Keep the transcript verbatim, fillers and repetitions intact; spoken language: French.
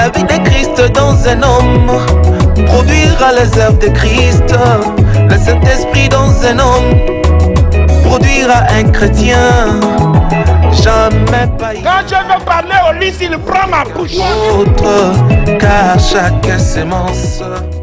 La vie de Christ dans un homme produira les œuvres de Christ. Le Saint-Esprit dans un homme produira un chrétien. Jamais pas. Quand je veux parler au lit, il prend ma bouche. Autre, car chaque sémence